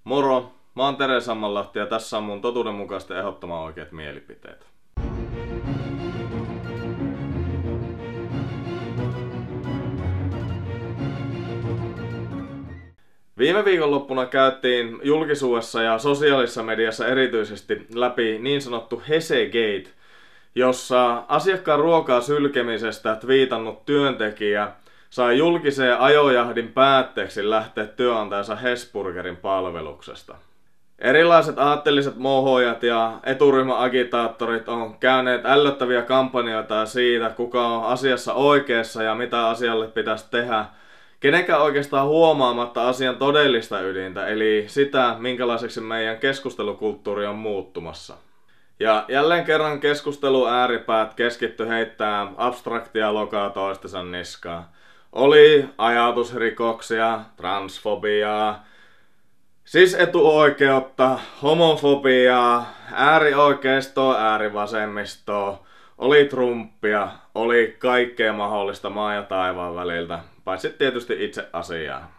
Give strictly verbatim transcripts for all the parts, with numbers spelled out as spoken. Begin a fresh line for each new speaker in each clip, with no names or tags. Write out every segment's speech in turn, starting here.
Moro, mä oon Tere Sammanlahti ja tässä on mun totuudenmukaisten ehdottoman oikeat mielipiteet. Viime viikonloppuna käytiin julkisuudessa ja sosiaalisessa mediassa erityisesti läpi niin sanottu Hesegate, jossa asiakkaan ruokaa sylkemisestä twiitannut työntekijä sai julkiseen ajojahdin päätteeksi lähteä työnantajansa Hesburgerin palveluksesta. Erilaiset aatteelliset mohojat ja eturyhmäagitaattorit on käyneet ällöttäviä kampanjoita siitä, kuka on asiassa oikeassa ja mitä asialle pitäisi tehdä, kenenkään oikeastaan huomaamatta asian todellista ydintä, eli sitä, minkälaiseksi meidän keskustelukulttuuri on muuttumassa. Ja jälleen kerran keskustelu ääripäät keskitty heittää abstraktia lokaa toistensa niskaa. Oli ajatusrikoksia, transfobiaa, siis etuoikeutta, homofobiaa, äärioikeistoa, äärivasemmistoa, oli Trumpia, oli kaikkea mahdollista maan ja taivaan väliltä, paitsi tietysti itse asiaa.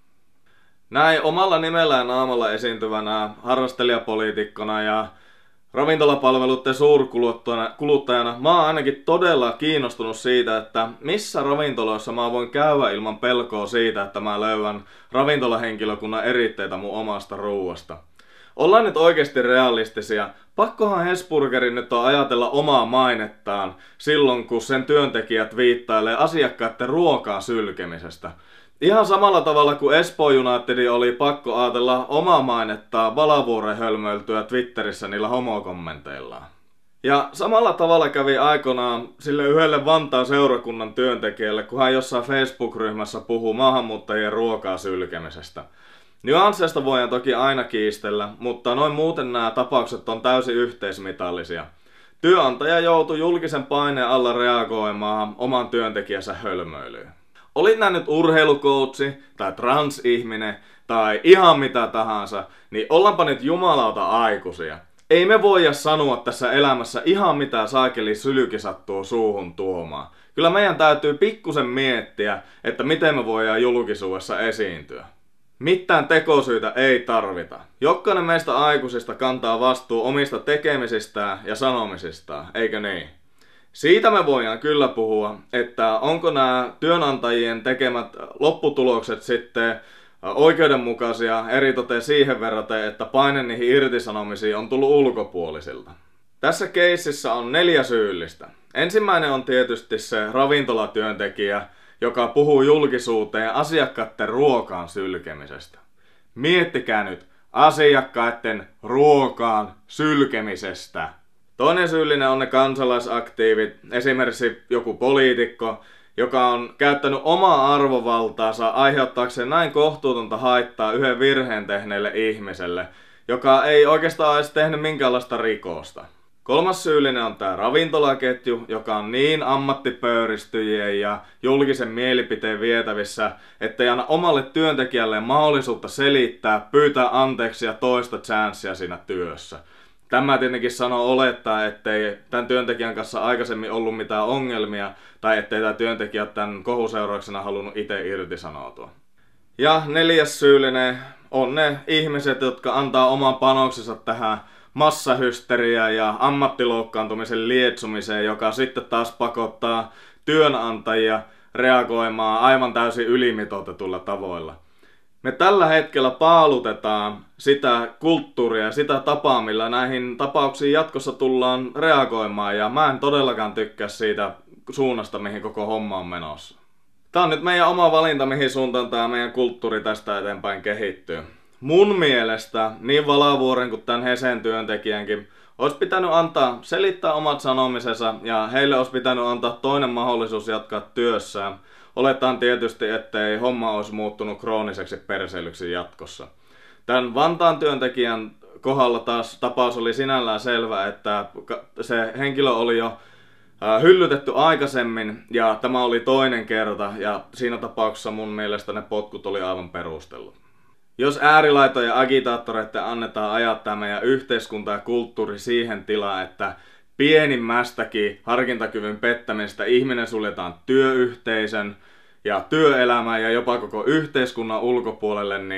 Näin omalla nimellään naamalla esiintyvänä harrastelijapoliitikkona ja ravintolapalveluiden suurkuluttajana mä oon ainakin todella kiinnostunut siitä, että missä ravintoloissa mä voin käydä ilman pelkoa siitä, että mä löydän ravintolahenkilökunnan eritteitä mun omasta ruuasta. Ollaan nyt oikeasti realistisia. Pakkohan Hesburgerin nyt on ajatella omaa mainettaan silloin, kun sen työntekijät viittailee asiakkaiden ruokaan sylkemisestä. Ihan samalla tavalla kuin Espoo Unitedin oli pakko ajatella omaa mainettaan Valavuoren hölmöiltyä Twitterissä niillä homokommenteillaan. Ja samalla tavalla kävi aikanaan sille yhdelle Vantaan seurakunnan työntekijälle, kun hän jossain Facebook-ryhmässä puhuu maahanmuuttajien ruokaa sylkemisestä. Nyansseista voidaan toki aina kiistellä, mutta noin muuten nämä tapaukset on täysin yhteismitallisia. Työnantaja joutui julkisen paineen alla reagoimaan oman työntekijänsä hölmöilyyn. Olit nää nyt urheilukoutsi tai transihminen tai ihan mitä tahansa, niin ollaanpa nyt jumalauta aikuisia. Ei me voida sanoa tässä elämässä ihan mitä saakeli sylki sattuu suuhun tuomaan. Kyllä meidän täytyy pikkusen miettiä, että miten me voidaan julkisuudessa esiintyä. Mitään tekosyitä ei tarvita. Jokainen meistä aikuisista kantaa vastuu omista tekemisistään ja sanomisistaan, eikö niin? Siitä me voidaan kyllä puhua, että onko nämä työnantajien tekemät lopputulokset sitten oikeudenmukaisia eritoten siihen verraten, että paine niihin irtisanomisiin on tullut ulkopuolisilta. Tässä keississä on neljä syyllistä. Ensimmäinen on tietysti se ravintolatyöntekijä, joka puhuu julkisuuteen asiakkaiden ruokaan sylkemisestä. Miettikää nyt asiakkaiden ruokaan sylkemisestä. Toinen syyllinen on ne kansalaisaktiivit, esimerkiksi joku poliitikko, joka on käyttänyt omaa arvovaltaansa aiheuttaakseen näin kohtuutonta haittaa yhden virheen tehneelle ihmiselle, joka ei oikeastaan edes tehnyt minkäänlaista rikosta. Kolmas syyllinen on tämä ravintolaketju, joka on niin ammattipöyristyjien ja julkisen mielipiteen vietävissä, ettei anna omalle työntekijälleen mahdollisuutta selittää, pyytää anteeksi ja toista chanssia siinä työssä. Tämä tietenkin sanoo olettaa, ettei tämän työntekijän kanssa aikaisemmin ollut mitään ongelmia, tai ettei tämä työntekijä tämän kohuseurauksena halunnut itse irtisanoutua. Ja neljäs syyllinen on ne ihmiset, jotka antaa oman panoksensa tähän massahysteriaan ja ammattiloukkaantumisen lietsomiseen, joka sitten taas pakottaa työnantajia reagoimaan aivan täysin ylimitoitetulla tavoilla. Me tällä hetkellä paalutetaan sitä kulttuuria ja sitä tapaa, millä näihin tapauksiin jatkossa tullaan reagoimaan, ja mä en todellakaan tykkää siitä suunnasta, mihin koko homma on menossa. Tää on nyt meidän oma valinta, mihin suuntaan tää meidän kulttuuri tästä eteenpäin kehittyy. Mun mielestä niin Valavuoren kuin tämän Hesen työntekijänkin olisi pitänyt antaa selittää omat sanomisensa, ja heille olisi pitänyt antaa toinen mahdollisuus jatkaa työssään. Oletaan tietysti, ettei homma olisi muuttunut krooniseksi perseilyksi jatkossa. Tämän Vantaan työntekijän kohdalla taas tapaus oli sinällään selvä, että se henkilö oli jo hyllytetty aikaisemmin ja tämä oli toinen kerta, ja siinä tapauksessa mun mielestä ne potkut oli aivan perustellut. Jos äärilaitojen ja agitaattoreiden annetaan ajattaa meidän yhteiskunta ja kulttuuri siihen tilaan, että pienimmästäkin harkintakyvyn pettämisestä ihminen suljetaan työyhteisön ja työelämään ja jopa koko yhteiskunnan ulkopuolelle, niin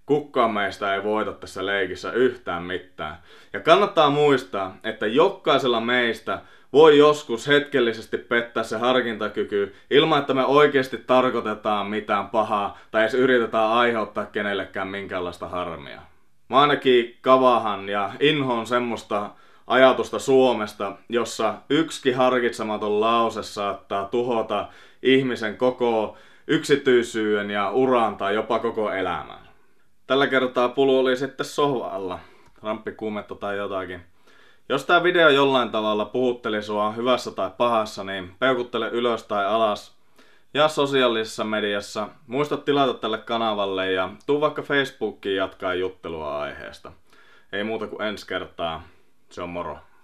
Kukaan meistä ei voita tässä leikissä yhtään mitään. Ja kannattaa muistaa, että jokaisella meistä voi joskus hetkellisesti pettää se harkintakyky ilman, että me oikeasti tarkoitetaan mitään pahaa tai edes yritetään aiheuttaa kenellekään minkäänlaista harmia. Mä ainakin kavahan ja inhoon semmoista ajatusta Suomesta, jossa yksikin harkitsematon lause saattaa tuhota ihmisen koko yksityisyyden ja uran tai jopa koko elämän. Tällä kertaa Pulu oli sitten sohvalla, ramppikuumetta tai jotakin. Jos tää video jollain tavalla puhutteli sua hyvässä tai pahassa, niin peukuttele ylös tai alas. Ja sosiaalisessa mediassa muista tilata tälle kanavalle ja tuu vaikka Facebookiin jatkaa juttelua aiheesta. Ei muuta kuin ensi kertaa. Se on moro.